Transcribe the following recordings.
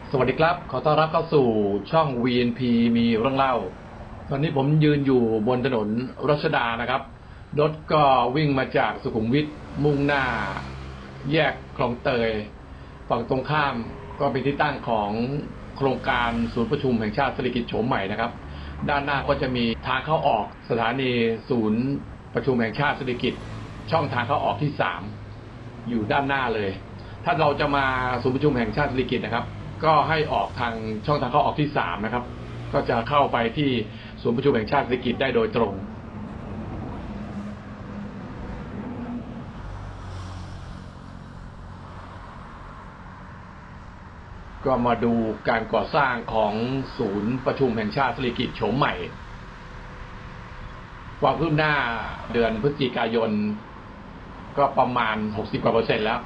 สวัสดีครับขอต้อนรับเข้าสู่ช่อง VNP มีเรื่องเล่าตอนนี้ผมยืนอยู่บนถนนรัชดานะครับรถก็วิ่งมาจากสุขุมวิทมุ่งหน้าแยกคลองเตยฝั่งตรงข้ามก็เป็นที่ตั้งของโครงการศูนย์ประชุมแห่งชาติสิริกิติ์โฉมใหม่นะครับด้านหน้าก็จะมีทางเข้าออกสถานีศูนย์ประชุมแห่งชาติสิริกิติ์ช่องทางเข้าออกที่3อยู่ด้านหน้าเลยถ้าเราจะมาศูนย์ประชุมแห่งชาติสิริกิติ์นะครับก็ให้ออกทางช่องทางเข้าออกที่3นะครับก็จะเข้าไปที่ศูนย์ประชุมแห่งชาติสิริกิติ์ได้โดยตรงก็มาดูการก่อสร้างของศูนย์ประชุมแห่งชาติสิริกิติ์โฉมใหม่ความคืบหน้าเดือนพฤศจิกายนก็ประมาณ60%กว่าแล้ว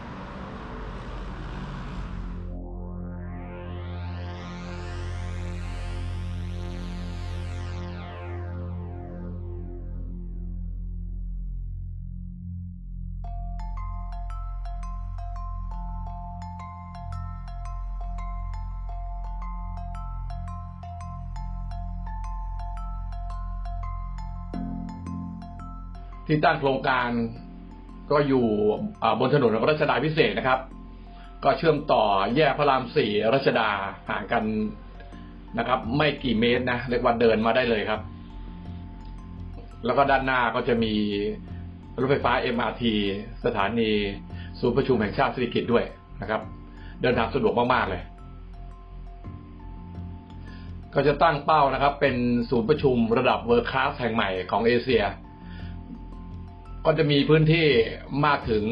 ที่ตั้งโครงการก็อยู่บนถนนรัชดาพิเศษกนะครับก็เชื่อมต่อแยกพระราม4รัชดาห่างกันนะครับไม่กี่เมตรนะเรียกว่าเดินมาได้เลยครับแล้วก็ด้านหน้าก็จะมีรถไฟฟ้า MRT สถานีศูนย์ประชุมแห่งชาติสิริกิติ์ด้วยนะครับเดินทางสะดวกมากๆเลยก็จะตั้งเป้านะครับเป็นศูนย์ประชุมระดับ World Class แห่งใหม่ของเอเชียก็จะมีพื้นที่มากถึง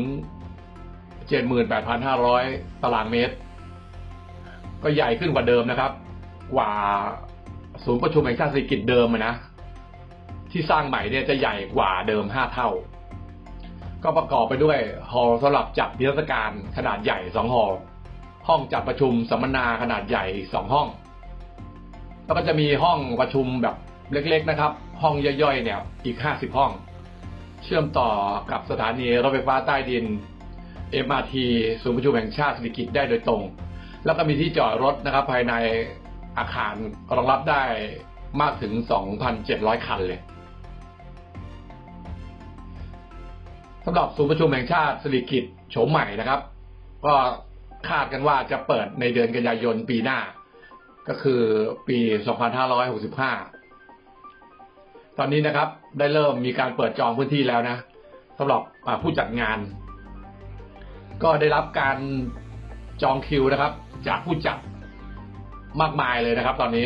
78,500 ตารางเมตรก็ใหญ่ขึ้นกว่าเดิมนะครับกว่าศูนย์ประชุมแห่งชาติสิริกิติ์เดิมนะที่สร้างใหม่เนี่ยจะใหญ่กว่าเดิม5 เท่าก็ประกอบไปด้วยฮอลล์สำหรับจัดนิทรรศการขนาดใหญ่2 ฮอลล์ห้องจัดประชุมสัมมนาขนาดใหญ่2 ห้องแล้วก็จะมีห้องประชุมแบบเล็กๆนะครับห้องย่อยๆเนี่ยอีก50 ห้องเชื่อมต่อกับสถานีรถไฟฟ้าใต้ดิน MRT ศูนย์ประชุมแห่งชาติสิริกิติ์ได้โดยตรงแล้วก็มีที่จอดรถนะครับภายในอาคารรองรับได้มากถึง 2,700 คันเลยสำหรับศูนย์ประชุมแห่งชาติสิริกิติ์โฉมใหม่นะครับก็คาดกันว่าจะเปิดในเดือนกันยายนปีหน้าก็คือปี 2565ตอนนี้นะครับได้เริ่มมีการเปิดจองพื้นที่แล้วนะสำหรับผู้จัดงานก็ได้รับการจองคิวนะครับจากผู้จัดมากมายเลยนะครับตอนนี้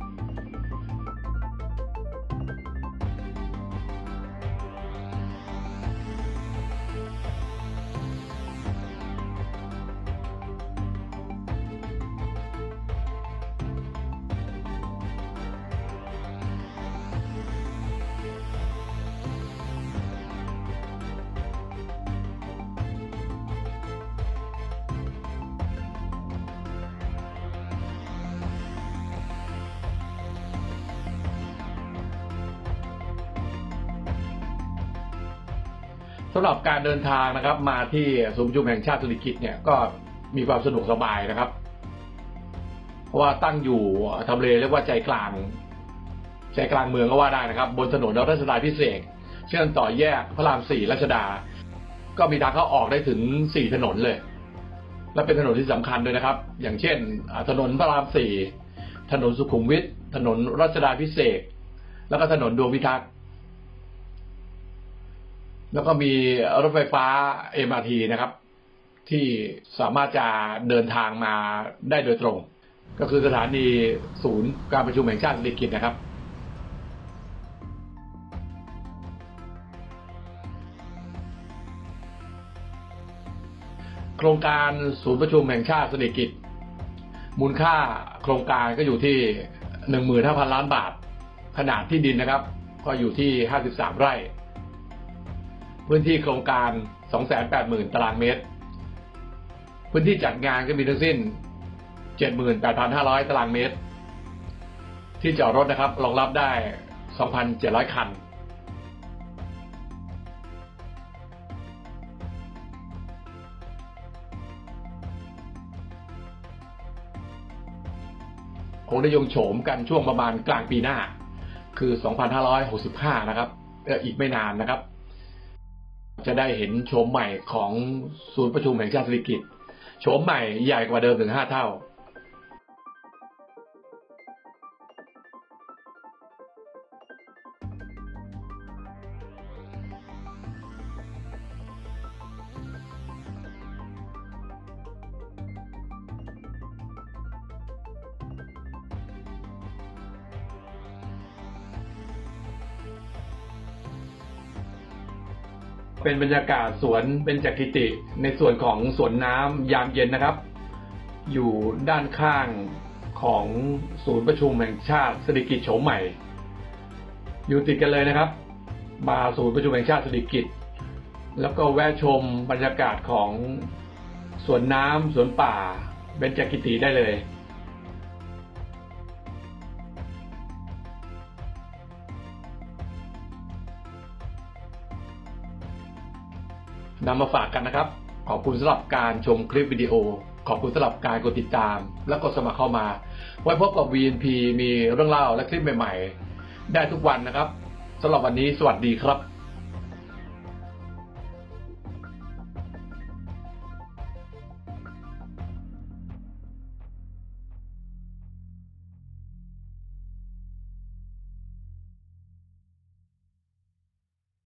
สำหรับการเดินทางนะครับมาที่ศูนย์ประชุมแห่งชาติสิริกิติ์เนี่ยก็มีความสะดวกสบายนะครับเพราะว่าตั้งอยู่ทำเลเรียกว่าใจกลางเมืองก็ว่าได้นะครับบนถนนรัชดาพิเศษกเชื่อมต่อแยกพระราม4รัชดาก็มีทางเข้าออกได้ถึง4 ถนนเลยและเป็นถนนที่สำคัญด้วยนะครับอย่างเช่นถนนพระราม4ถนนสุขุมวิทถนนรัชดาพิเศษกแล้วก็ถนนดวงพิทักษ์แล้วก็มีรถไฟฟ้า MRT นะครับที่สามารถจะเดินทางมาได้โดยตรงก็คือสถานีศูนย์การประชุมแห่งชาติสิริกิติ์นะครับโครงการศูนย์ประชุมแห่งชาติสิริกิติ์มูลค่าโครงการก็อยู่ที่ 15,000 ล้านบาทขนาดที่ดินนะครับก็อยู่ที่53 ไร่พื้นที่โครงการ 280,000 ตารางเมตรพื้นที่จัดงานก็มีทั้งสิ้น 78,500 ตารางเมตรที่จอดรถนะครับรองรับได้ 2,700 คัน กคงได้ยงโฉมกันช่วงประมาณกลางปีหน้าคือ 2565 นะครับอีกไม่นานนะครับจะได้เห็นโฉมใหม่ของศูนย์ประชุมแห่งชาติสิริกิติ์โฉมใหม่ใหญ่กว่าเดิมถึง 5 เท่าเป็นบรรยากาศสวนเบญจกิติในส่วนของสวนน้ำยามเย็นนะครับอยู่ด้านข้างของศูนย์ประชุมแห่งชาติสิริกิติ์โฉมใหม่อยู่ติดกันเลยนะครับมาศูนย์ประชุมแห่งชาติสิริกิติ์แล้วก็แวะชมบรรยากาศของสวนน้ำสวนป่าเบญจกิติได้เลยนำมาฝากกันนะครับขอบคุณสำหรับการชมคลิปวิดีโอขอบคุณสำหรับการกดติดตามและกดสมัครเข้ามาไว้พบกับ VNP มีเรื่องเล่าและคลิปใหม่ๆได้ทุกวันนะครับสำหรับวันนี้สวัสดีครับ